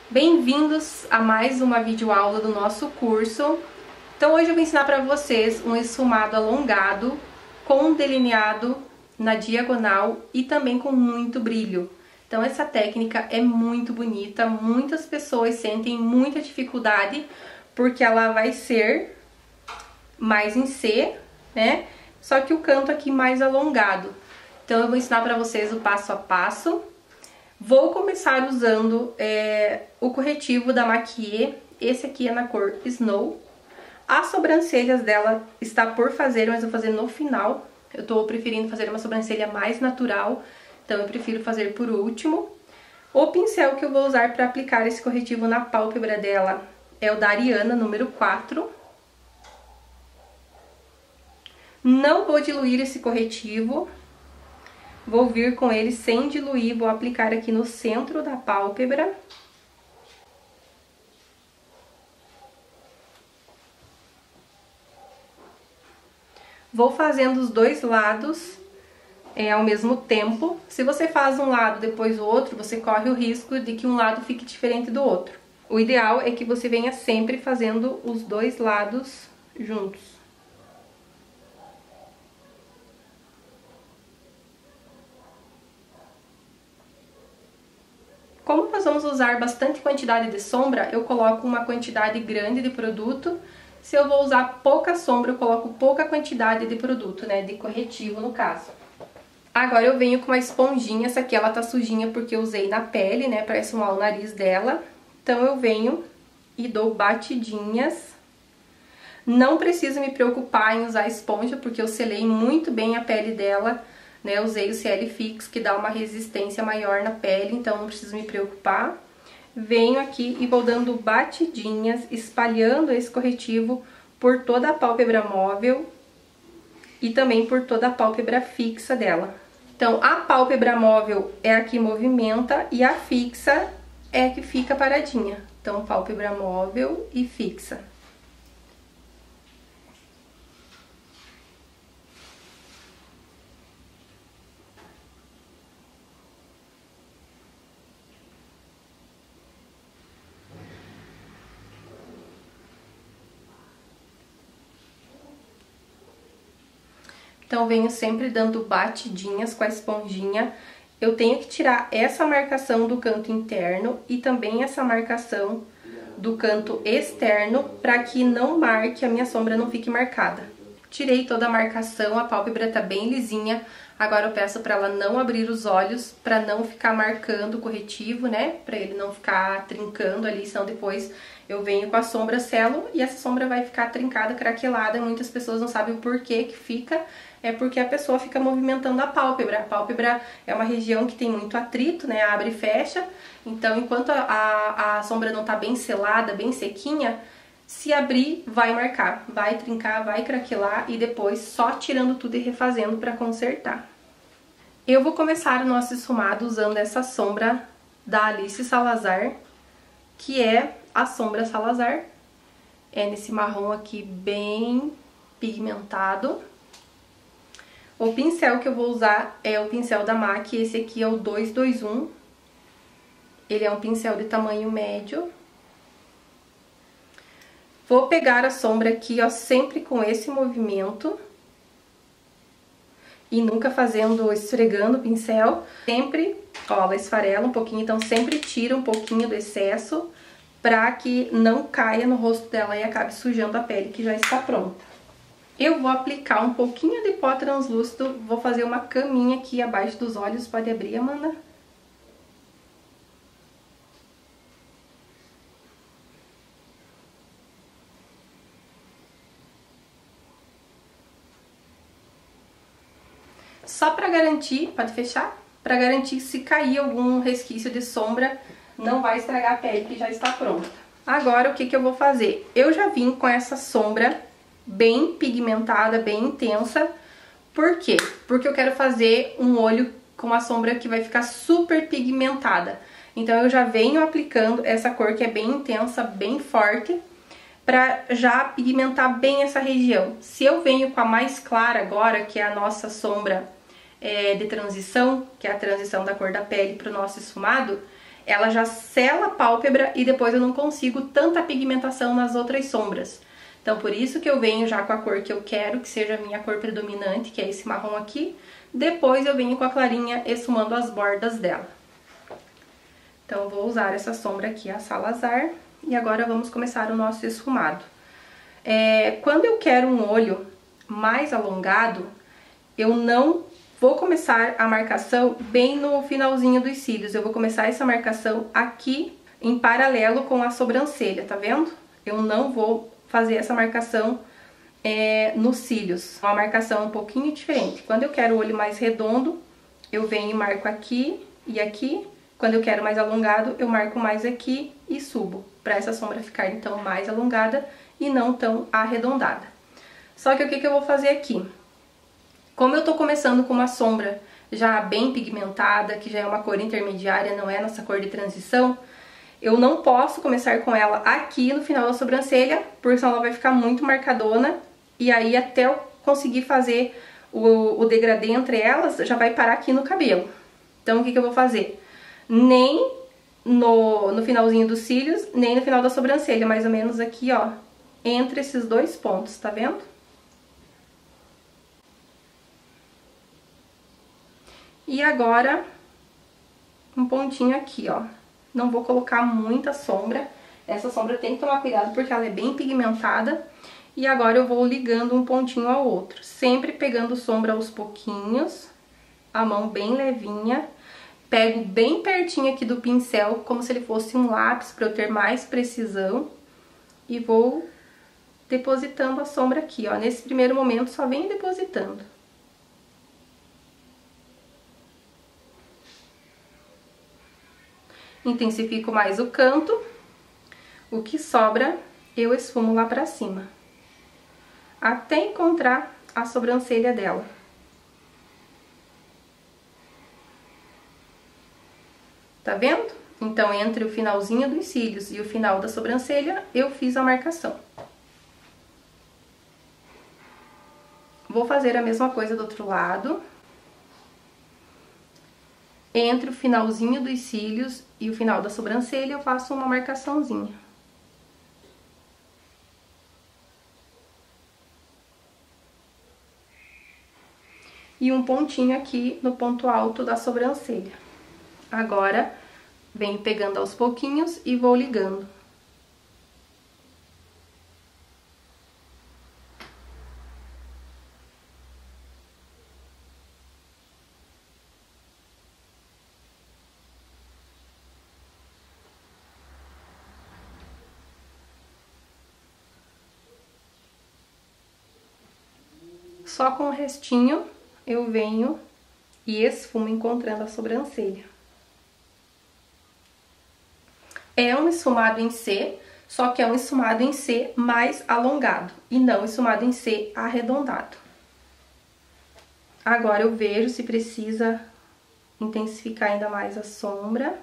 Bem-vindos a mais uma videoaula do nosso curso. Então hoje eu vou ensinar para vocês um esfumado alongado com um delineado na diagonal e também com muito brilho. Então essa técnica é muito bonita, muitas pessoas sentem muita dificuldade porque ela vai ser mais em C, né? Só que o canto aqui mais alongado. Então eu vou ensinar para vocês o passo a passo. Vou começar usando o corretivo da Maquia, esse aqui é na cor Snow. As sobrancelhas dela está por fazer, mas eu vou fazer no final. Eu tô preferindo fazer uma sobrancelha mais natural, então eu prefiro fazer por último. O pincel que eu vou usar para aplicar esse corretivo na pálpebra dela é o da Ariana, número 4. Não vou diluir esse corretivo. Vou vir com ele sem diluir, vou aplicar aqui no centro da pálpebra. Vou fazendo os dois lados ao mesmo tempo. Se você faz um lado depois o outro, você corre o risco de que um lado fique diferente do outro. O ideal é que você venha sempre fazendo os dois lados juntos. Como nós vamos usar bastante quantidade de sombra, eu coloco uma quantidade grande de produto. Se eu vou usar pouca sombra, eu coloco pouca quantidade de produto, né, de corretivo no caso. Agora eu venho com uma esponjinha, essa aqui ela tá sujinha porque eu usei na pele, né, pra esfumar o nariz dela. Então eu venho e dou batidinhas. Não preciso me preocupar em usar esponja, porque eu selei muito bem a pele dela. Eu usei o CL Fix, que dá uma resistência maior na pele, então não preciso me preocupar. Venho aqui e vou dando batidinhas, espalhando esse corretivo por toda a pálpebra móvel e também por toda a pálpebra fixa dela. Então, a pálpebra móvel é a que movimenta e a fixa é a que fica paradinha. Então, pálpebra móvel e fixa. Então, venho sempre dando batidinhas com a esponjinha. Eu tenho que tirar essa marcação do canto interno e também essa marcação do canto externo para que não marque, a minha sombra não fique marcada. Tirei toda a marcação, a pálpebra tá bem lisinha. Agora eu peço para ela não abrir os olhos, para não ficar marcando o corretivo, né? Para ele não ficar trincando ali, senão depois eu venho com a sombra, selo e essa sombra vai ficar trincada, craquelada. Muitas pessoas não sabem o porquê que fica, é porque a pessoa fica movimentando a pálpebra. A pálpebra é uma região que tem muito atrito, né? Abre e fecha. Então, enquanto a sombra não tá bem selada, bem sequinha, se abrir, vai marcar, vai trincar, vai craquelar e depois só tirando tudo e refazendo para consertar. Eu vou começar o nosso esfumado usando essa sombra da Alice Salazar, que é a sombra Salazar. É nesse marrom aqui bem pigmentado. O pincel que eu vou usar é o pincel da MAC, esse aqui é o 221. Ele é um pincel de tamanho médio. Vou pegar a sombra aqui, ó, sempre com esse movimento. E nunca esfregando o pincel. Sempre, ó, ela esfarela um pouquinho, então sempre tira um pouquinho do excesso pra que não caia no rosto dela e acabe sujando a pele que já está pronta. Eu vou aplicar um pouquinho de pó translúcido, vou fazer uma caminha aqui abaixo dos olhos, pode abrir, Amanda? Só pra garantir, pode fechar? Pra garantir que se cair algum resquício de sombra, não vai estragar a pele que já está pronta. Agora, o que eu vou fazer? Eu já vim com essa sombra bem pigmentada, bem intensa. Por quê? Porque eu quero fazer um olho com a sombra que vai ficar super pigmentada. Então, eu já venho aplicando essa cor que é bem intensa, bem forte, pra já pigmentar bem essa região. Se eu venho com a mais clara agora, que é a nossa sombra de transição, que é a transição da cor da pele para o nosso esfumado, ela já sela a pálpebra e depois eu não consigo tanta pigmentação nas outras sombras. Então por isso que eu venho já com a cor que eu quero, que seja a minha cor predominante, que é esse marrom aqui. Depois eu venho com a clarinha esfumando as bordas dela. Então eu vou usar essa sombra aqui, a Salazar, e agora vamos começar o nosso esfumado. Quando eu quero um olho mais alongado, eu não vou começar a marcação bem no finalzinho dos cílios. Eu vou começar essa marcação aqui em paralelo com a sobrancelha, tá vendo? Eu não vou fazer essa marcação nos cílios. Uma marcação um pouquinho diferente. Quando eu quero o olho mais redondo, eu venho e marco aqui e aqui. Quando eu quero mais alongado, eu marco mais aqui e subo, para essa sombra ficar então mais alongada e não tão arredondada. Só que o que eu vou fazer aqui? Como eu tô começando com uma sombra já bem pigmentada, que já é uma cor intermediária, não é nossa cor de transição, eu não posso começar com ela aqui no final da sobrancelha, porque senão ela vai ficar muito marcadona, e aí até eu conseguir fazer o degradê entre elas, já vai parar aqui no cabelo. Então o que eu vou fazer? Nem no finalzinho dos cílios, nem no final da sobrancelha, mais ou menos aqui, ó, entre esses dois pontos, tá vendo? E agora, um pontinho aqui, ó. Não vou colocar muita sombra, essa sombra tem que tomar cuidado porque ela é bem pigmentada. E agora eu vou ligando um pontinho ao outro, sempre pegando sombra aos pouquinhos, a mão bem levinha. Pego bem pertinho aqui do pincel, como se ele fosse um lápis, para eu ter mais precisão. E vou depositando a sombra aqui, ó. Nesse primeiro momento, só venho depositando. Intensifico mais o canto. O que sobra, eu esfumo lá pra cima. Até encontrar a sobrancelha dela. Tá vendo? Então, entre o finalzinho dos cílios e o final da sobrancelha, eu fiz a marcação. Vou fazer a mesma coisa do outro lado. Entre o finalzinho dos cílios e o final da sobrancelha, eu faço uma marcaçãozinha. E um pontinho aqui no ponto alto da sobrancelha. Agora, venho pegando aos pouquinhos e vou ligando. Só com o restinho, eu venho e esfumo encontrando a sobrancelha. É um esfumado em C, só que é um esfumado em C mais alongado, e não esfumado em C arredondado. Agora eu vejo se precisa intensificar ainda mais a sombra.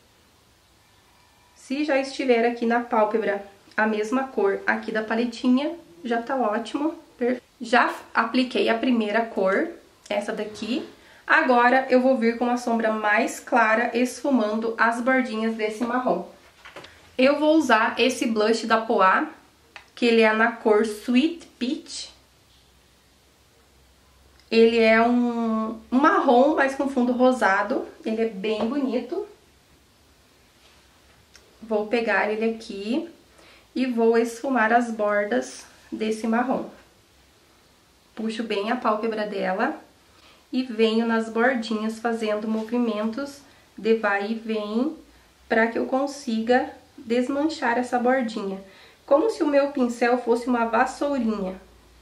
Se já estiver aqui na pálpebra a mesma cor aqui da paletinha, já tá ótimo. Já apliquei a primeira cor, essa daqui. Agora eu vou vir com uma sombra mais clara, esfumando as bordinhas desse marrom. Eu vou usar esse blush da Poá, que ele é na cor Sweet Peach. Ele é um marrom, mas com fundo rosado. Ele é bem bonito. Vou pegar ele aqui e vou esfumar as bordas desse marrom. Puxo bem a pálpebra dela e venho nas bordinhas fazendo movimentos de vai e vem para que eu consiga desmanchar essa bordinha. Como se o meu pincel fosse uma vassourinha.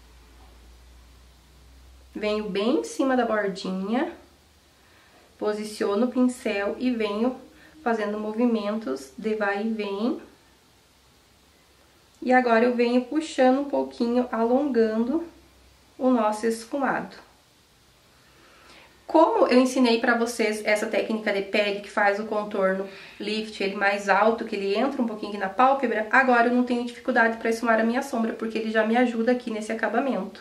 Venho bem em cima da bordinha, posiciono o pincel e venho fazendo movimentos de vai e vem. E agora eu venho puxando um pouquinho, alongando o nosso esfumado. Como eu ensinei pra vocês essa técnica de pele que faz o contorno lift, ele mais alto, que ele entra um pouquinho aqui na pálpebra, agora eu não tenho dificuldade pra esfumar a minha sombra, porque ele já me ajuda aqui nesse acabamento.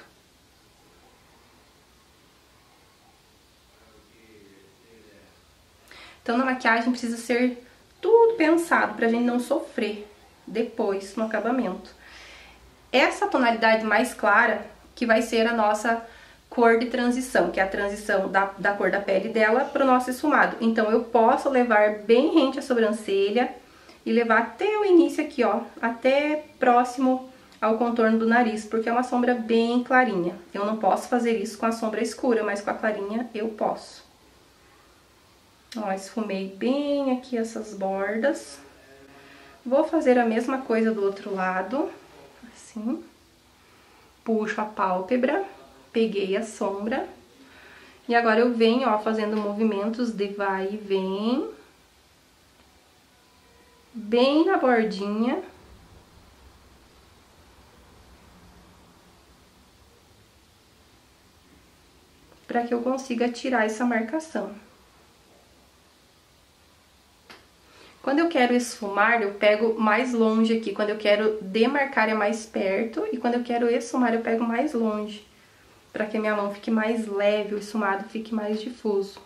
Então, na maquiagem precisa ser tudo pensado pra gente não sofrer depois no acabamento. Essa tonalidade mais clara que vai ser a nossa cor de transição, que é a transição da cor da pele dela para o nosso esfumado. Então eu posso levar bem rente a sobrancelha e levar até o início aqui, ó, até próximo ao contorno do nariz, porque é uma sombra bem clarinha. Eu não posso fazer isso com a sombra escura, mas com a clarinha eu posso. Ó, esfumei bem aqui essas bordas. Vou fazer a mesma coisa do outro lado, assim. Puxo a pálpebra, peguei a sombra. E agora eu venho, ó, fazendo movimentos de vai e vem. Bem na bordinha. Para que eu consiga tirar essa marcação. Quando eu quero esfumar, eu pego mais longe aqui. Quando eu quero demarcar, é mais perto. E quando eu quero esfumar, eu pego mais longe. Para que a minha mão fique mais leve, o esfumado fique mais difuso.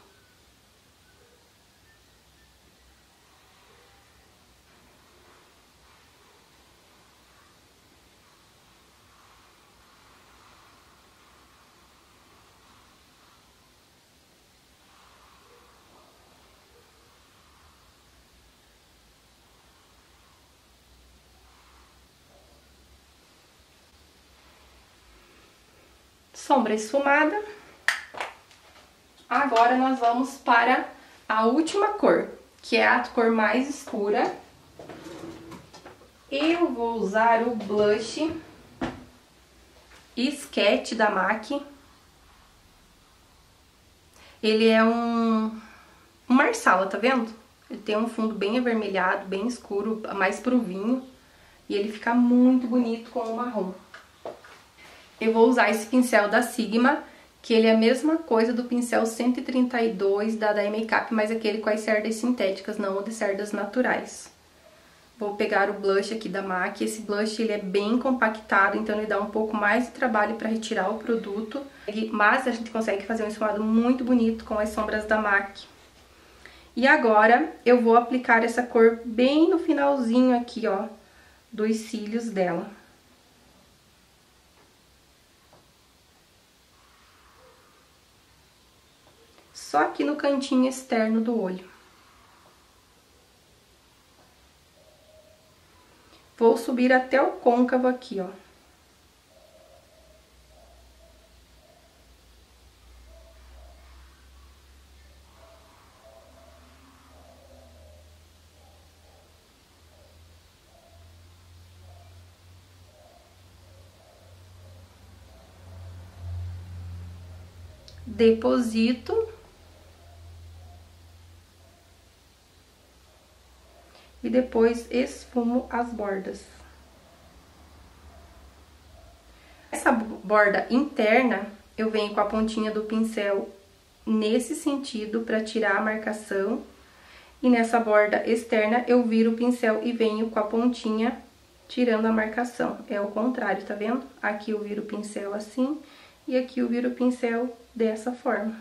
Sombra esfumada. Agora nós vamos para a última cor, que é a cor mais escura. Eu vou usar o blush Sketch da MAC. Ele é um marsala, tá vendo? Ele tem um fundo bem avermelhado, bem escuro, mais pro vinho. E ele fica muito bonito com o marrom. Eu vou usar esse pincel da Sigma, que ele é a mesma coisa do pincel 132 da Makeup, mas aquele com as cerdas sintéticas, não o de cerdas naturais. Vou pegar o blush aqui da MAC. Esse blush ele é bem compactado, então ele dá um pouco mais de trabalho para retirar o produto. Mas a gente consegue fazer um esfumado muito bonito com as sombras da MAC. E agora eu vou aplicar essa cor bem no finalzinho aqui, ó, dos cílios dela. Só aqui no cantinho externo do olho. Vou subir até o côncavo aqui, ó. Deposito. E depois esfumo as bordas. Essa borda interna, eu venho com a pontinha do pincel nesse sentido para tirar a marcação. E nessa borda externa, eu viro o pincel e venho com a pontinha tirando a marcação. É o contrário, tá vendo? Aqui eu viro o pincel assim e aqui eu viro o pincel dessa forma.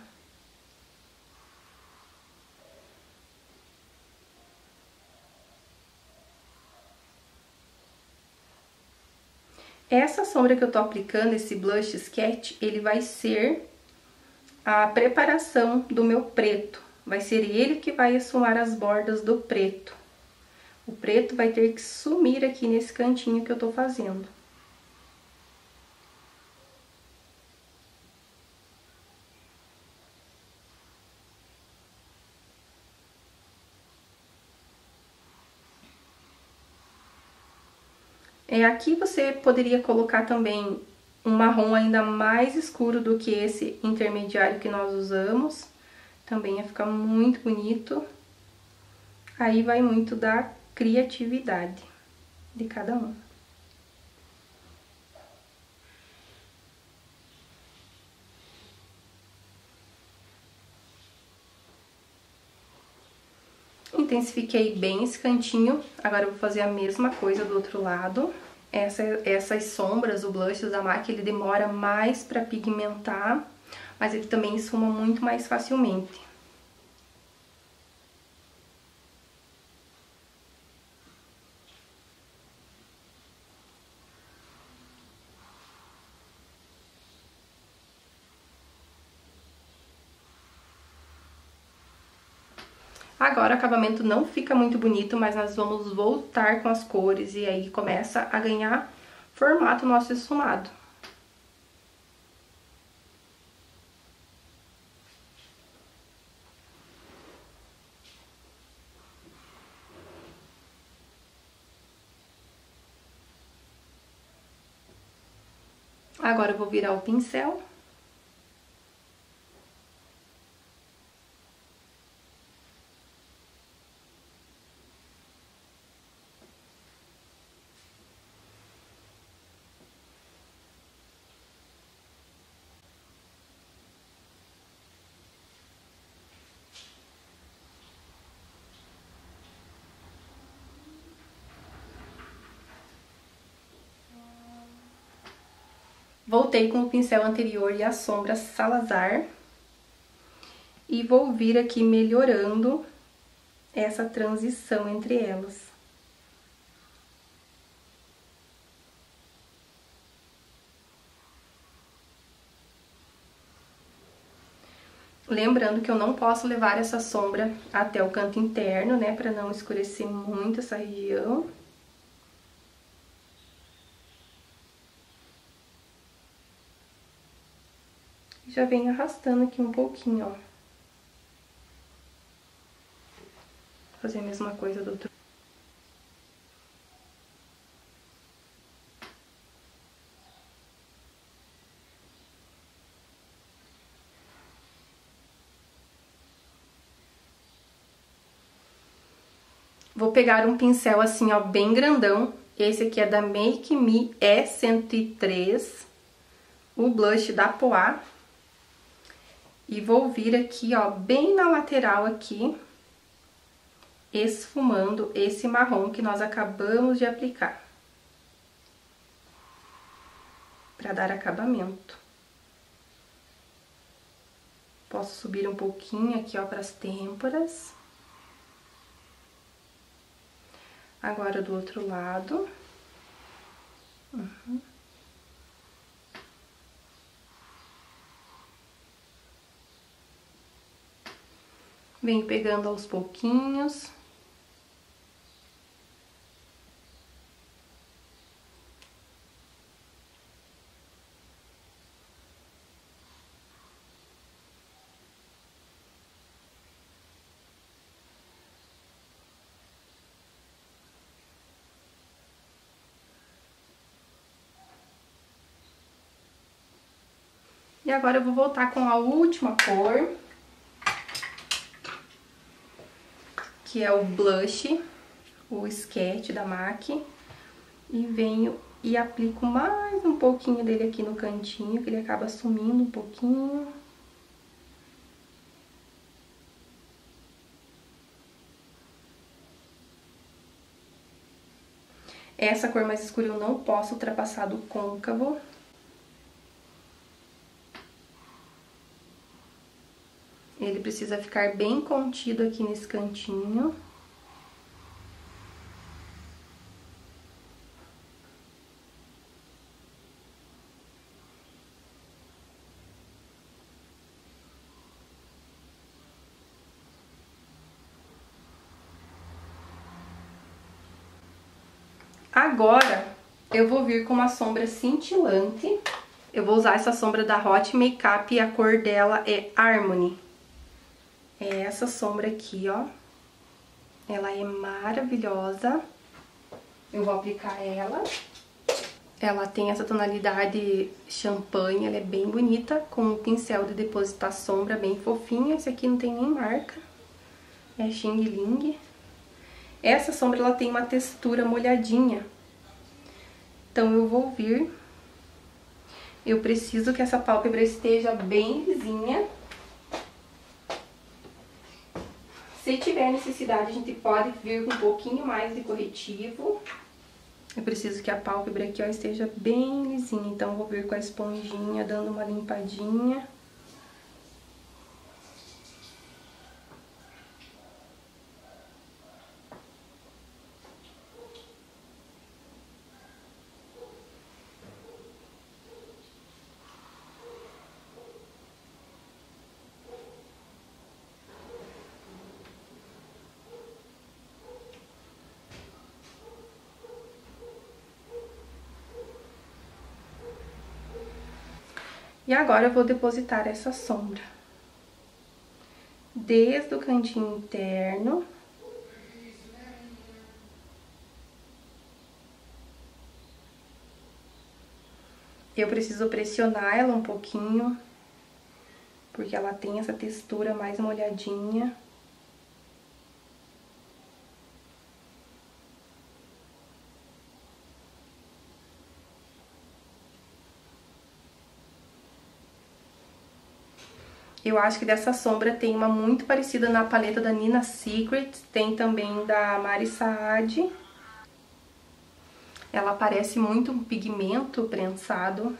Essa sombra que eu tô aplicando, esse blush Sketch, ele vai ser a preparação do meu preto. Vai ser ele que vai esfumar as bordas do preto. O preto vai ter que sumir aqui nesse cantinho que eu tô fazendo. Aqui você poderia colocar também um marrom ainda mais escuro do que esse intermediário que nós usamos. Também ia ficar muito bonito. Aí vai muito da criatividade de cada um. Intensifiquei bem esse cantinho. Agora eu vou fazer a mesma coisa do outro lado. Essas sombras, o blush da MAC, ele demora mais pra pigmentar, mas ele também esfuma muito mais facilmente. Agora o acabamento não fica muito bonito, mas nós vamos voltar com as cores e aí começa a ganhar formato o nosso esfumado. Agora eu vou virar o pincel. Voltei com o pincel anterior e a sombra Salazar. E vou vir aqui melhorando essa transição entre elas. Lembrando que eu não posso levar essa sombra até o canto interno, né, para não escurecer muito essa região. Já venho arrastando aqui um pouquinho, ó. Vou fazer a mesma coisa do outro. Vou pegar um pincel assim, ó, bem grandão. Esse aqui é da Make Me E103, o blush da Poá. E vou vir aqui, ó, bem na lateral aqui, esfumando esse marrom que nós acabamos de aplicar. Pra dar acabamento. Posso subir um pouquinho aqui, ó, pras têmporas. Agora do outro lado. Venho pegando aos pouquinhos. E agora eu vou voltar com a última cor, que é o blush, o Sketch da MAC. E venho e aplico mais um pouquinho dele aqui no cantinho, que ele acaba sumindo um pouquinho. Essa cor mais escura eu não posso ultrapassar do côncavo. Ele precisa ficar bem contido aqui nesse cantinho. Agora, eu vou vir com uma sombra cintilante. Eu vou usar essa sombra da Hot Makeup e a cor dela é Harmony. É essa sombra aqui, ó. Ela é maravilhosa. Eu vou aplicar ela. Ela tem essa tonalidade champanhe, ela é bem bonita, com um pincel de depositar sombra bem fofinho. Esse aqui não tem nem marca. É Xing Ling. Essa sombra, ela tem uma textura molhadinha. Então, eu vou vir. Eu preciso que essa pálpebra esteja bem lisinha. Se tiver necessidade, a gente pode vir com um pouquinho mais de corretivo. Eu preciso que a pálpebra aqui, ó, esteja bem lisinha. Então, eu vou vir com a esponjinha, dando uma limpadinha. E agora eu vou depositar essa sombra desde o cantinho interno. Eu preciso pressionar ela um pouquinho, porque ela tem essa textura mais molhadinha. Eu acho que dessa sombra tem uma muito parecida na paleta da Nina Secret, tem também da Mari Saad. Ela parece muito um pigmento prensado.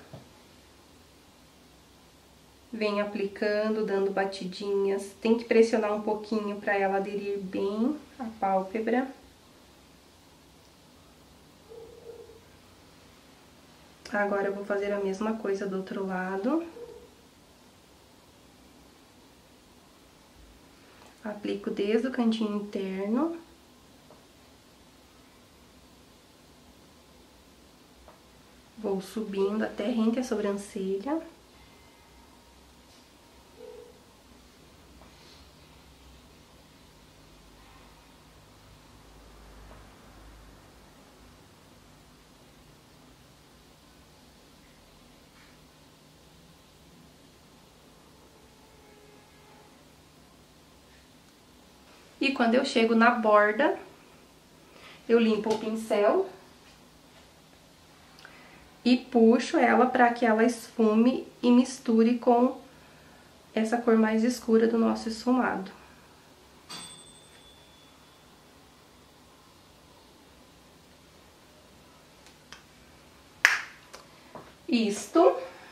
Vem aplicando, dando batidinhas. Tem que pressionar um pouquinho para ela aderir bem à pálpebra. Agora eu vou fazer a mesma coisa do outro lado. Aplico desde o cantinho interno. Vou subindo até rente à sobrancelha. E quando eu chego na borda, eu limpo o pincel e puxo ela para que ela esfume e misture com essa cor mais escura do nosso esfumado. Isto.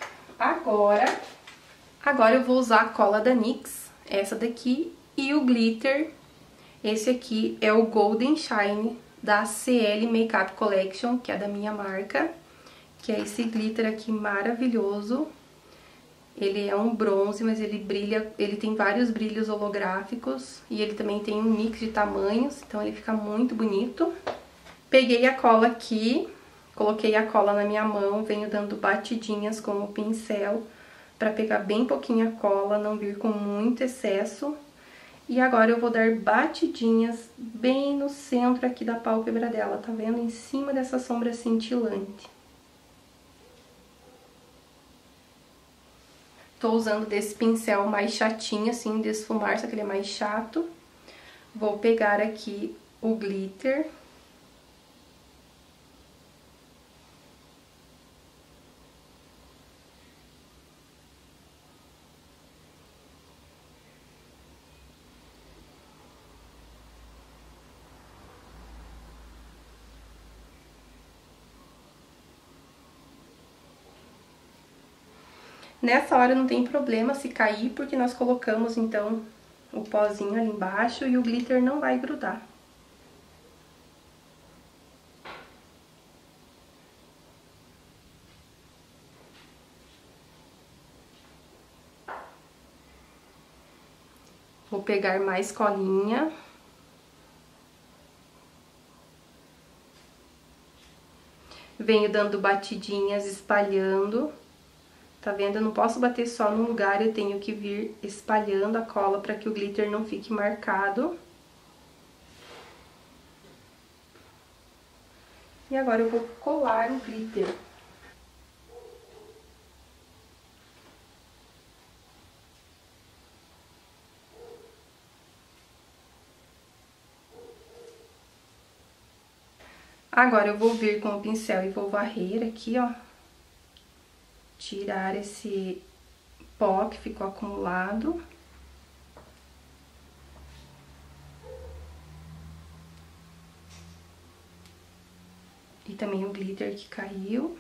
Agora eu vou usar a cola da NYX, essa daqui, e o glitter. Esse aqui é o Golden Shine da CL Makeup Collection, que é da minha marca, que é esse glitter aqui maravilhoso. Ele é um bronze, mas ele brilha, ele tem vários brilhos holográficos e ele também tem um mix de tamanhos, então ele fica muito bonito. Peguei a cola aqui, coloquei a cola na minha mão, venho dando batidinhas com o pincel para pegar bem pouquinha cola, não vir com muito excesso. E agora eu vou dar batidinhas bem no centro aqui da pálpebra dela, tá vendo? Em cima dessa sombra cintilante. Tô usando desse pincel mais chatinho, assim, de esfumar, só que ele é mais chato. Vou pegar aqui o glitter. Nessa hora não tem problema se cair, porque nós colocamos, então, o pozinho ali embaixo e o glitter não vai grudar. Vou pegar mais colinha. Venho dando batidinhas, espalhando. Tá vendo? Eu não posso bater só num lugar, eu tenho que vir espalhando a cola para que o glitter não fique marcado. E agora eu vou colar o glitter. Agora eu vou vir com o pincel e vou varrer aqui, ó. Tirar esse pó que ficou acumulado. E também o glitter que caiu.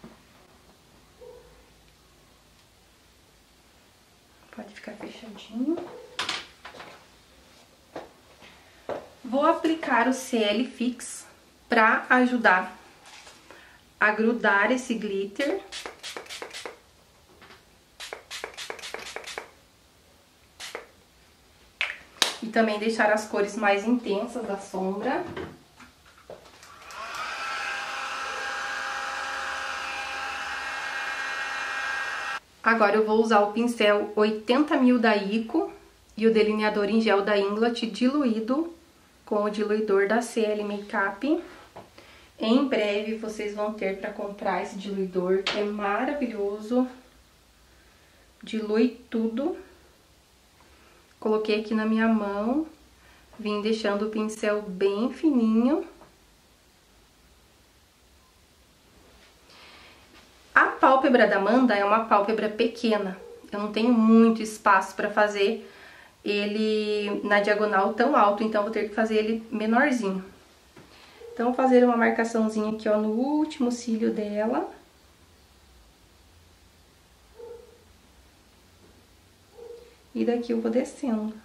Pode ficar fechadinho. Vou aplicar o CL Fix pra ajudar a grudar esse glitter. E também deixar as cores mais intensas da sombra. Agora eu vou usar o pincel 80ml da Ico e o delineador em gel da Inglot diluído com o diluidor da CL Makeup. Em breve vocês vão ter para comprar esse diluidor, que é maravilhoso. Dilui tudo. Coloquei aqui na minha mão, vim deixando o pincel bem fininho. A pálpebra da Amanda é uma pálpebra pequena. Eu não tenho muito espaço para fazer ele na diagonal tão alto, então vou ter que fazer ele menorzinho. Então, vou fazer uma marcaçãozinha aqui, ó, no último cílio dela. E daqui eu vou descendo.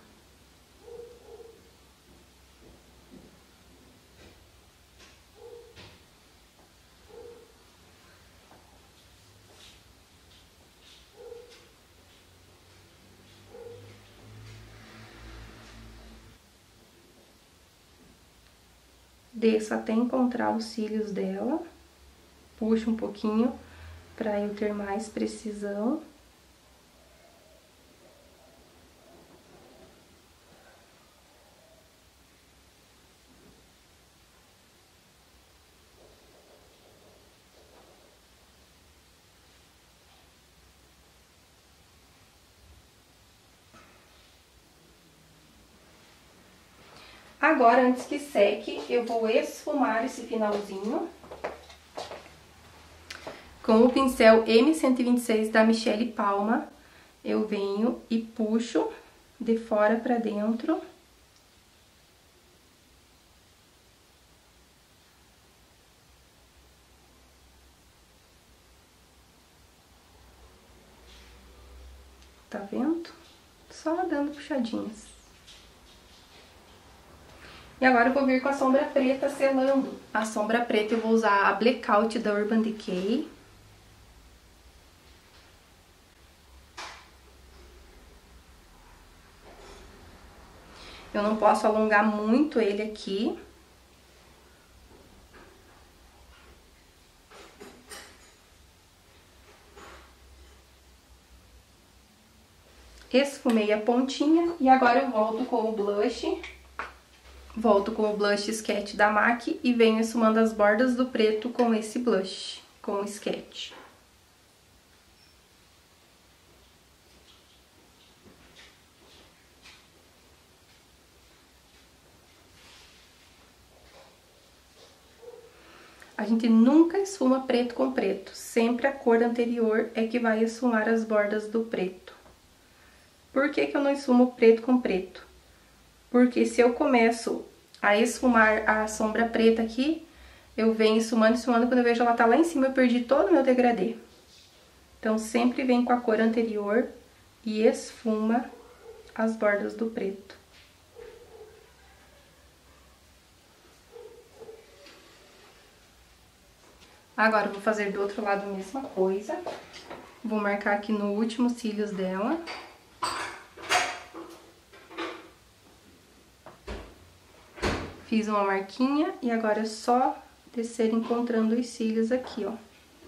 Desço até encontrar os cílios dela. Puxo um pouquinho pra eu ter mais precisão. Agora, antes que seque, eu vou esfumar esse finalzinho com o pincel M126 da Michele Palma. Eu venho e puxo de fora pra dentro. Tá vendo? Só dando puxadinhas. E agora eu vou vir com a sombra preta selando. A sombra preta eu vou usar a Blackout da Urban Decay. Eu não posso alongar muito ele aqui. Esfumei a pontinha e agora eu volto com o blush. Volto com o blush Sketch da MAC e venho esfumando as bordas do preto com esse blush, com o Sketch. A gente nunca esfuma preto com preto, sempre a cor anterior é que vai esfumar as bordas do preto. Por que que eu não esfumo preto com preto? Porque se eu começo a esfumar a sombra preta aqui, eu venho esfumando, quando eu vejo ela tá lá em cima, eu perdi todo o meu degradê. Então, sempre vem com a cor anterior e esfuma as bordas do preto. Agora, eu vou fazer do outro lado a mesma coisa. Vou marcar aqui no último cílios dela. Fiz uma marquinha e agora é só descer encontrando os cílios aqui, ó.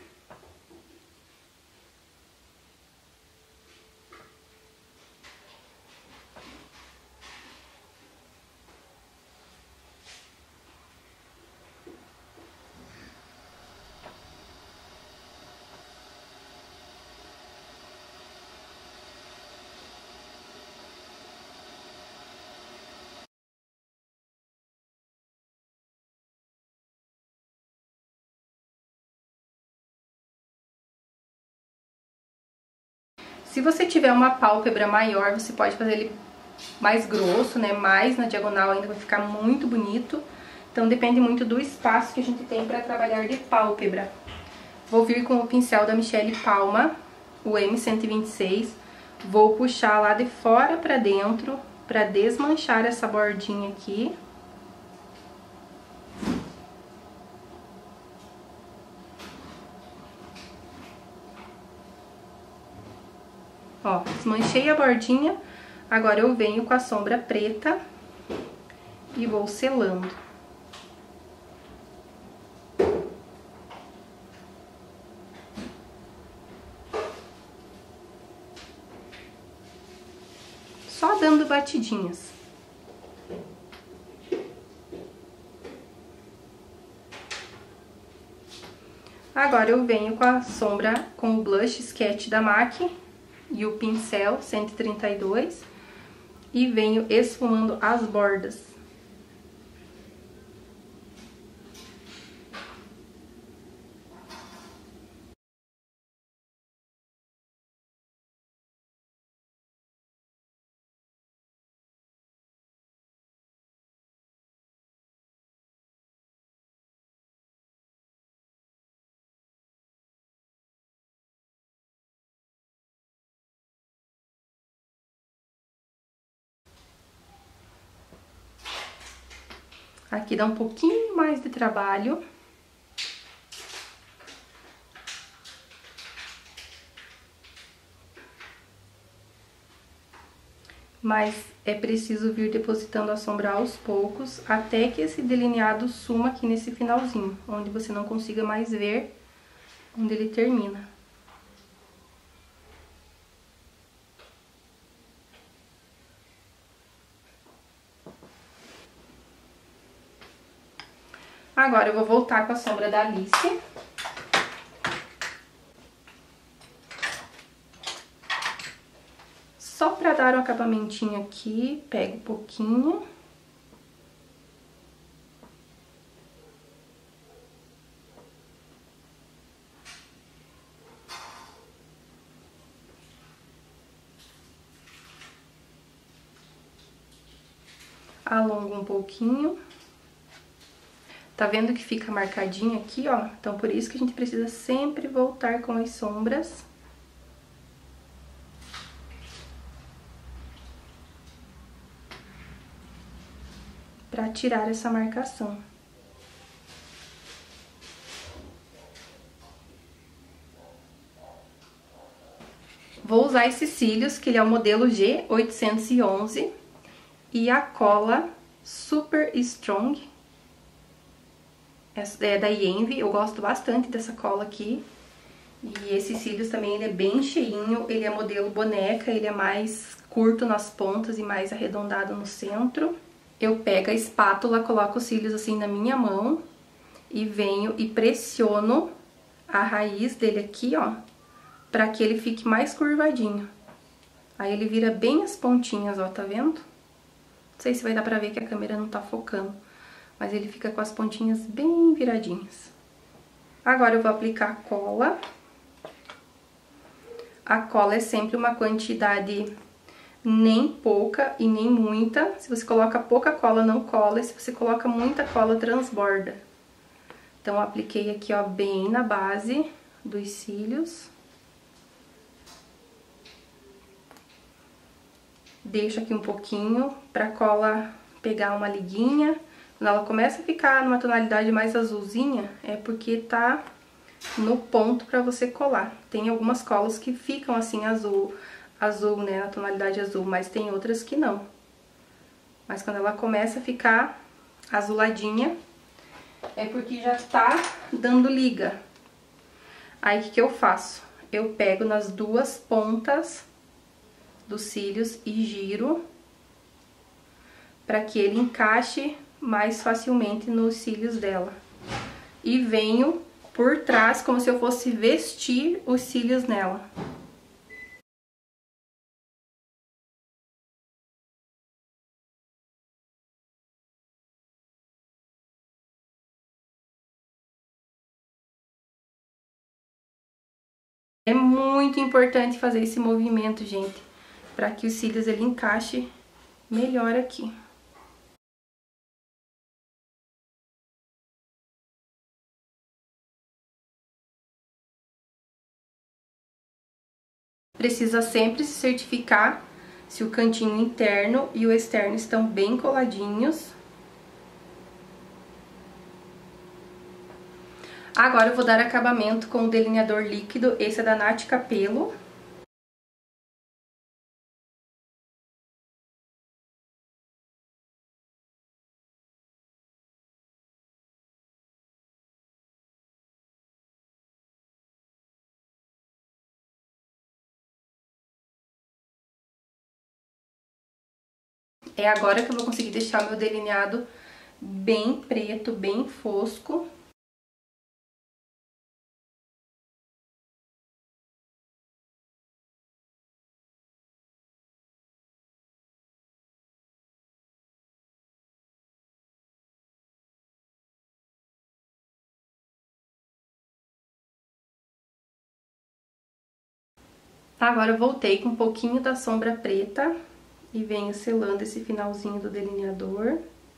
Se você tiver uma pálpebra maior, você pode fazer ele mais grosso, né? Mais na diagonal ainda vai ficar muito bonito. Então depende muito do espaço que a gente tem para trabalhar de pálpebra. Vou vir com o pincel da Michele Palma, o M126. Vou puxar lá de fora para dentro para desmanchar essa bordinha aqui. Ó, desmanchei a bordinha, agora eu venho com a sombra preta e vou selando. só dando batidinhas. Agora eu venho com a sombra, com o blush Sketch da MAC e o pincel 132 e venho esfumando as bordas. Aqui dá um pouquinho mais de trabalho. Mas é preciso vir depositando a sombra aos poucos, até que esse delineado suma aqui nesse finalzinho, onde você não consiga mais ver onde ele termina. Agora eu vou voltar com a sombra da Alice. Só pra dar um acabamentinho aqui, pego um pouquinho. Alongo um pouquinho. Tá vendo que fica marcadinho aqui, ó? Então, por isso que a gente precisa sempre voltar com as sombras. Pra tirar essa marcação. Vou usar esses cílios, que ele é o modelo G811. E a cola Super Strong. Essa é da Yenvy, eu gosto bastante dessa cola aqui. E esses cílios também, ele é bem cheinho, ele é modelo boneca, ele é mais curto nas pontas e mais arredondado no centro. Eu pego a espátula, coloco os cílios assim na minha mão e venho e pressiono a raiz dele aqui, ó, pra que ele fique mais curvadinho. Aí ele vira bem as pontinhas, ó, tá vendo? Não sei se vai dar pra ver que a câmera não tá focando. Mas ele fica com as pontinhas bem viradinhas. Agora eu vou aplicar a cola. A cola é sempre uma quantidade nem pouca e nem muita. Se você coloca pouca cola, não cola. E se você coloca muita cola, transborda. Então, eu apliquei aqui, ó, bem na base dos cílios. Deixo aqui um pouquinho pra cola pegar uma liguinha. Quando ela começa a ficar numa tonalidade mais azulzinha, é porque tá no ponto pra você colar. Tem algumas colas que ficam assim azul, né, na tonalidade azul, mas tem outras que não. Mas quando ela começa a ficar azuladinha, é porque já tá dando liga. Aí, o que que eu faço? Eu pego nas duas pontas dos cílios e giro pra que ele encaixe mais facilmente nos cílios dela. E venho por trás como se eu fosse vestir os cílios nela. É muito importante fazer esse movimento, gente, para que os cílios ele encaixe melhor aqui. Precisa sempre se certificar se o cantinho interno e o externo estão bem coladinhos. Agora eu vou dar acabamento com o delineador líquido, esse é da Nath Capello. É agora que eu vou conseguir deixar o meu delineado bem preto, bem fosco. Agora eu voltei com um pouquinho da sombra preta e venho selando esse finalzinho do delineador.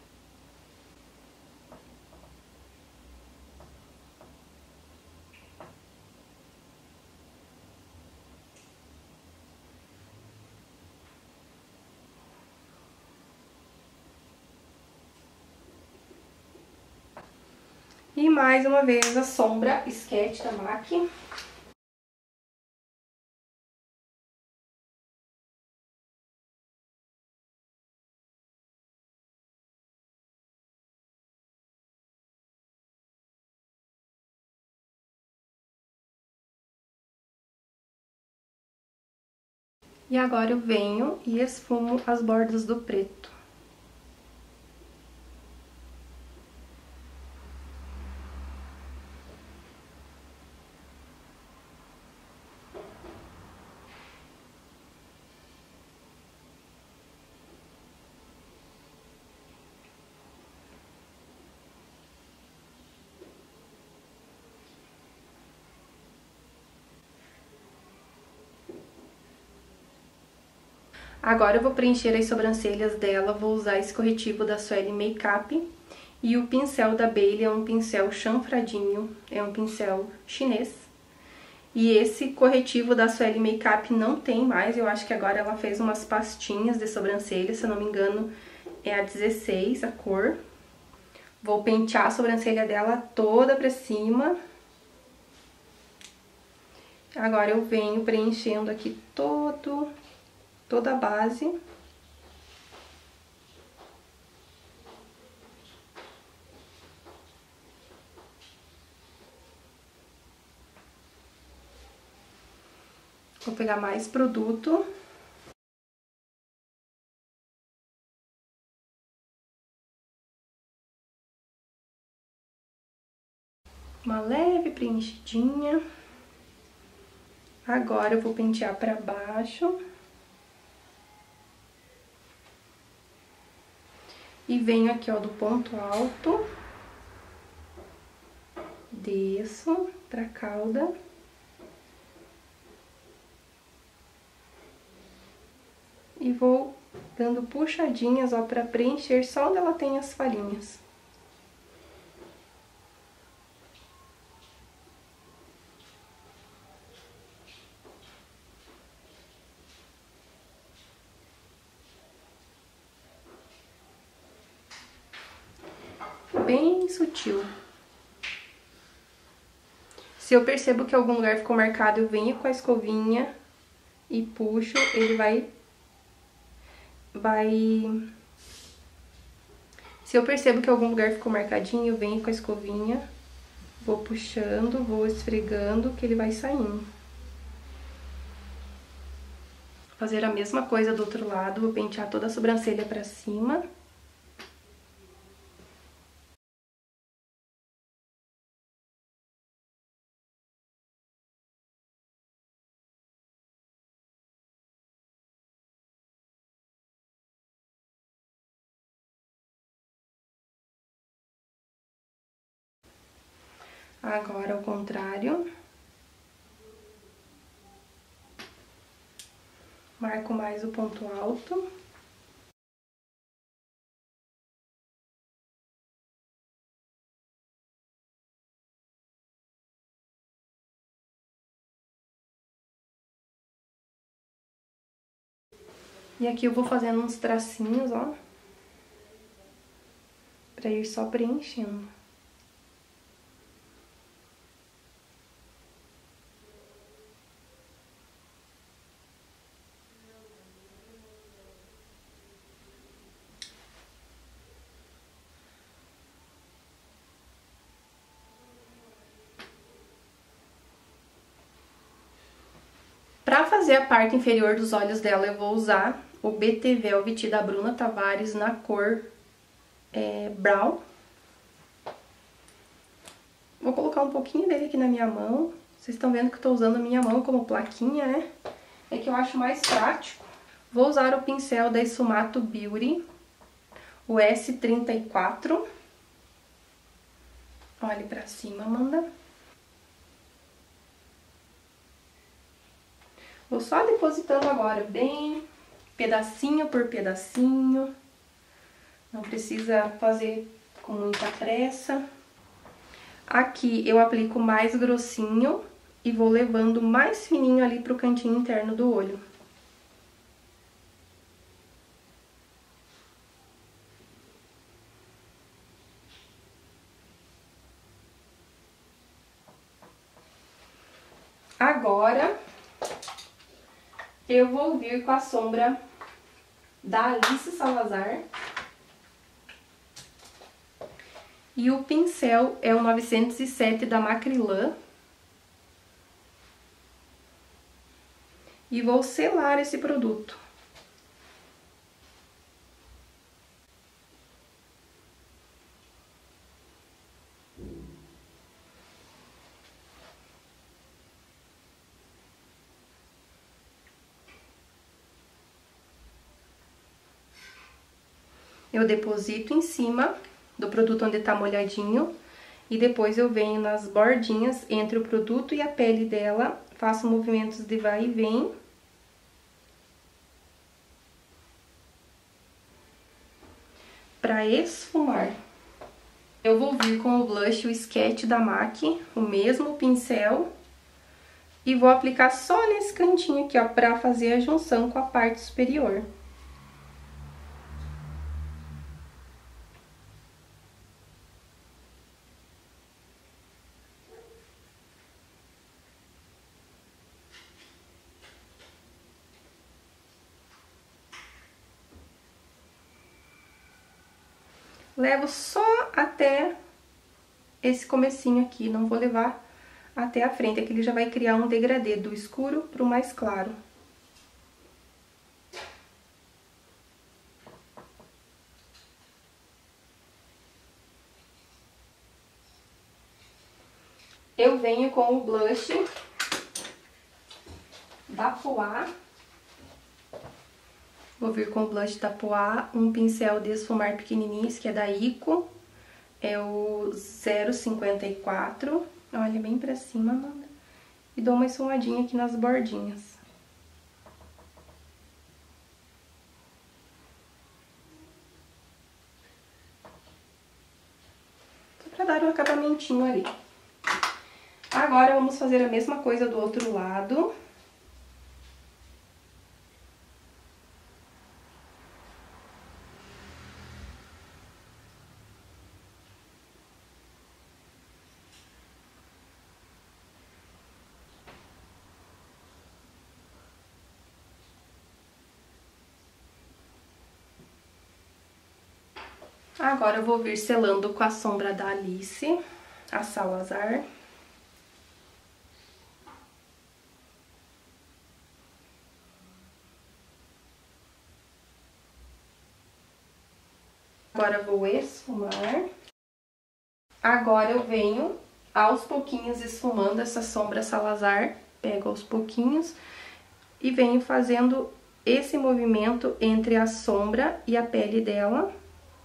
E mais uma vez a sombra Sketch da MAC. E agora eu venho e esfumo as bordas do preto. Agora eu vou preencher as sobrancelhas dela, vou usar esse corretivo da Sueli Makeup. E o pincel da Bailey é um pincel chanfradinho, é um pincel chinês. E esse corretivo da Sueli Makeup não tem mais, eu acho que agora ela fez umas pastinhas de sobrancelha, se eu não me engano é a 16 a cor. Vou pentear a sobrancelha dela toda pra cima. Agora eu venho preenchendo aqui toda a base. Vou pegar mais produto. Uma leve preenchidinha. Agora eu vou pentear pra baixo. E venho aqui, ó, do ponto alto. Desço pra cauda. E vou dando puxadinhas, ó, pra preencher só onde ela tem as falhinhas. Bem sutil. Se eu percebo que algum lugar ficou marcado, eu venho com a escovinha e puxo, ele vai... Se eu percebo que algum lugar ficou marcadinho, eu venho com a escovinha, vou puxando, vou esfregando, que ele vai saindo. Vou fazer a mesma coisa do outro lado, vou pentear toda a sobrancelha pra cima. Agora, ao contrário. Marco mais o ponto alto. E aqui eu vou fazendo uns tracinhos, ó. Pra ir só preenchendo. Pra fazer a parte inferior dos olhos dela, eu vou usar o BT Velvet da Bruna Tavares na cor brown. Vou colocar um pouquinho dele aqui na minha mão. Vocês estão vendo que eu tô usando a minha mão como plaquinha, né? É que eu acho mais prático. Vou usar o pincel da Esfumato Beauty, o S34. Olhe pra cima, Amanda. Vou só depositando agora, bem pedacinho por pedacinho. Não precisa fazer com muita pressa. Aqui eu aplico mais grossinho e vou levando mais fininho ali pro cantinho interno do olho. Agora, eu vou vir com a sombra da Alice Salazar. E o pincel é o 907 da Macrylan. E vou selar esse produto. Eu deposito em cima do produto onde tá molhadinho e depois eu venho nas bordinhas entre o produto e a pele dela, faço movimentos de vai e vem. Para esfumar, eu vou vir com o blush, o Sketch da MAC, o mesmo pincel, e vou aplicar só nesse cantinho aqui, ó, para fazer a junção com a parte superior. Levo só até esse comecinho aqui, não vou levar até a frente, aqui ele já vai criar um degradê do escuro pro mais claro. Eu venho com o blush da Poá. Vou vir com o blush da Poá, um pincel de esfumar pequenininho, esse que é da Ico, é o 0,54. Olha bem pra cima, Amanda. E dou uma esfumadinha aqui nas bordinhas. Só pra dar um acabamentinho ali. Agora vamos fazer a mesma coisa do outro lado. Agora eu vou vir selando com a sombra da Alice, a Salazar. Agora eu vou esfumar. Agora eu venho aos pouquinhos esfumando essa sombra Salazar. Pego aos pouquinhos e venho fazendo esse movimento entre a sombra e a pele dela.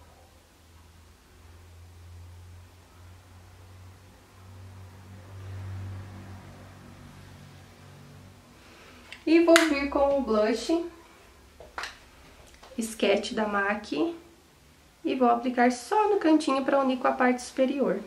E vou vir com o blush Sketch da MAC e vou aplicar só no cantinho para unir com a parte superior.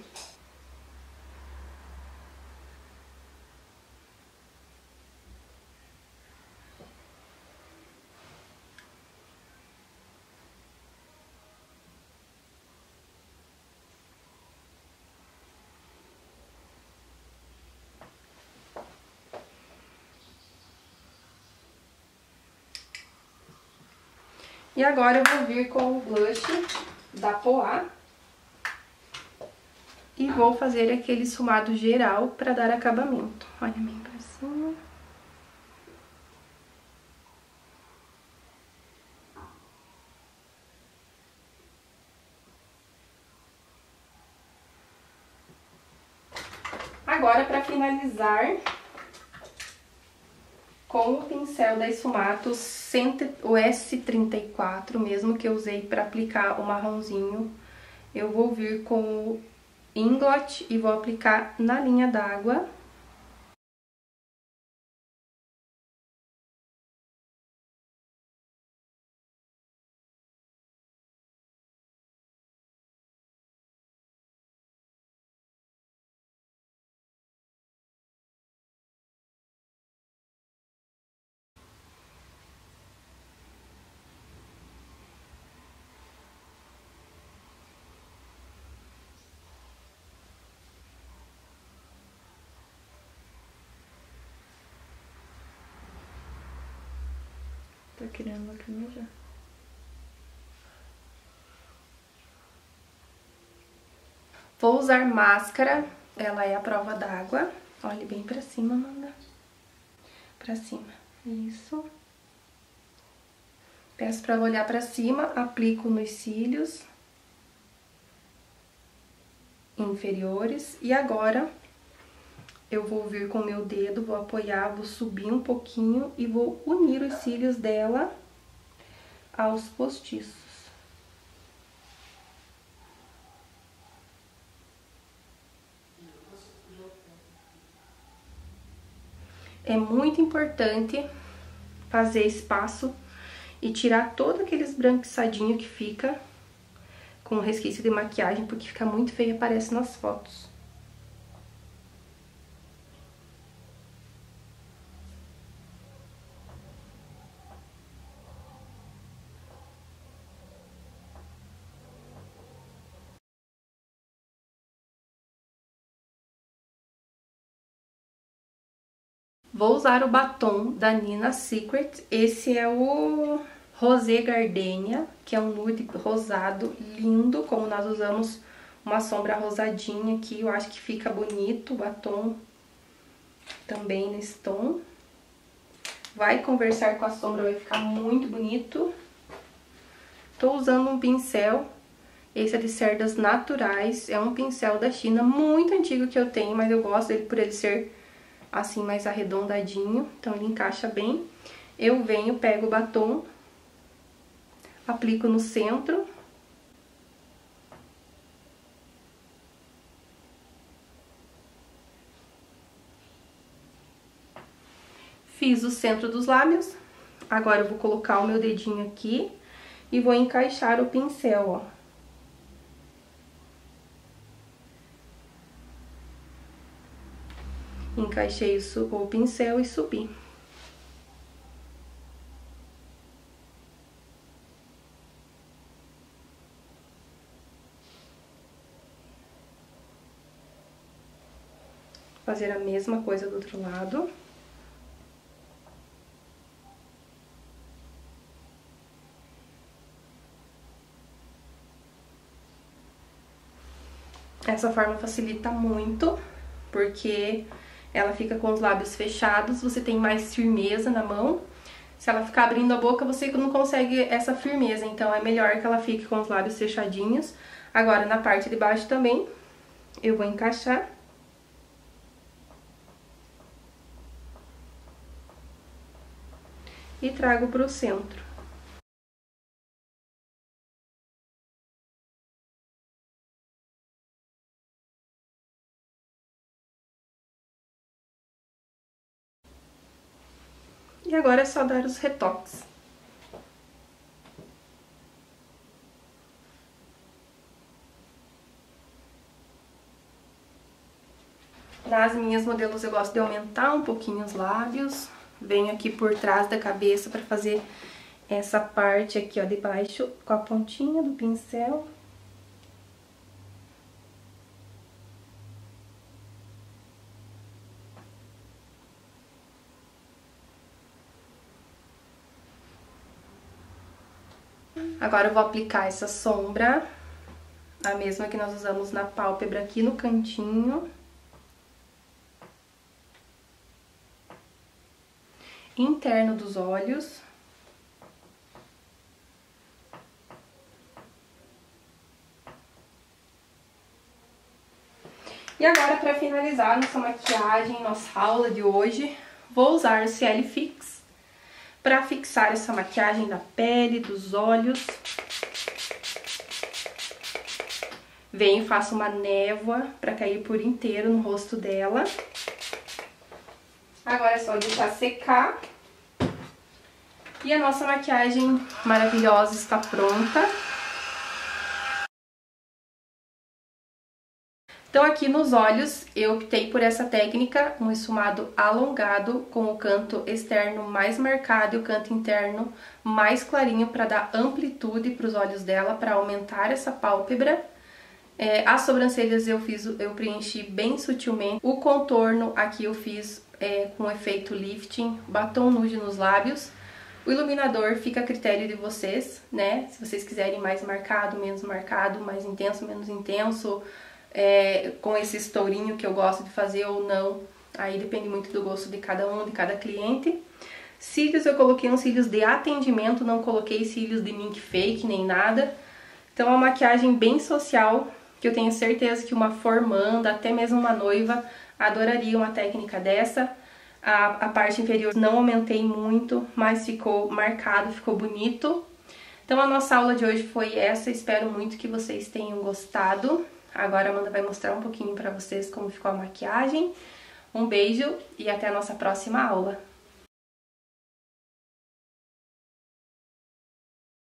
E agora eu vou vir com o blush da Poá e vou fazer aquele esfumado geral para dar acabamento. Olha bem pra cima. agora, para finalizar, com o pincel da Esfumato, o S34, mesmo que eu usei para aplicar o marronzinho, eu vou vir com o Inglot e vou aplicar na linha d'água. Tô querendo lacrimejar. Vou usar máscara, ela é a prova d'água. Olhe bem pra cima, Amanda. Pra cima, isso. Peço pra olhar pra cima, aplico nos cílios inferiores. E agora, eu vou vir com o meu dedo, vou apoiar, vou subir um pouquinho e vou unir os cílios dela aos postiços. É muito importante fazer espaço e tirar todo aquele esbranquiçadinho que fica com resquício de maquiagem, porque fica muito feio e aparece nas fotos. Vou usar o batom da Nina Secret. Esse é o Rosé Gardenia, que é um nude rosado lindo, como nós usamos uma sombra rosadinha aqui. Eu acho que fica bonito o batom também nesse tom. Vai conversar com a sombra, vai ficar muito bonito. Tô usando um pincel, esse é de cerdas naturais, é um pincel da China, muito antigo que eu tenho, mas eu gosto dele por ele ser assim mais arredondadinho, então ele encaixa bem. Eu venho, pego o batom, aplico no centro. Fiz o centro dos lábios, agora eu vou colocar o meu dedinho aqui e vou encaixar o pincel, ó. Encaixei o pincel e subi. Fazer a mesma coisa do outro lado. Essa forma facilita muito, porque ela fica com os lábios fechados, você tem mais firmeza na mão. Se ela ficar abrindo a boca, você não consegue essa firmeza, então é melhor que ela fique com os lábios fechadinhos. Agora, na parte de baixo também, eu vou encaixar. E trago pro centro. E agora é só dar os retoques. Nas minhas modelos eu gosto de aumentar um pouquinho os lábios. Venho aqui por trás da cabeça para fazer essa parte aqui, ó, de baixo, com a pontinha do pincel. Agora eu vou aplicar essa sombra, a mesma que nós usamos na pálpebra aqui no cantinho. Interno dos olhos. E agora, para finalizar nossa maquiagem, nossa aula de hoje, vou usar o Cielo Fix para fixar essa maquiagem da pele, dos olhos. Venho e faço uma névoa para cair por inteiro no rosto dela. Agora é só deixar secar. E a nossa maquiagem maravilhosa está pronta. Então aqui nos olhos eu optei por essa técnica, um esfumado alongado com o canto externo mais marcado e o canto interno mais clarinho para dar amplitude para os olhos dela, para aumentar essa pálpebra. As sobrancelhas eu preenchi bem sutilmente. O contorno aqui eu fiz com efeito lifting, batom nude nos lábios. O iluminador fica a critério de vocês, né? Se vocês quiserem mais marcado, mais intenso, menos intenso, com esse estourinho que eu gosto de fazer ou não. Aí depende muito do gosto de cada um, de cada cliente. Cílios eu coloquei uns cílios de atendimento, não coloquei cílios de mink fake nem nada. Então é uma maquiagem bem social, que eu tenho certeza que uma formanda, até mesmo uma noiva, adoraria uma técnica dessa. A parte inferior não aumentei muito, mas ficou marcado, ficou bonito. Então a nossa aula de hoje foi essa, espero muito que vocês tenham gostado. Agora a Amanda vai mostrar um pouquinho pra vocês como ficou a maquiagem. Um beijo e até a nossa próxima aula.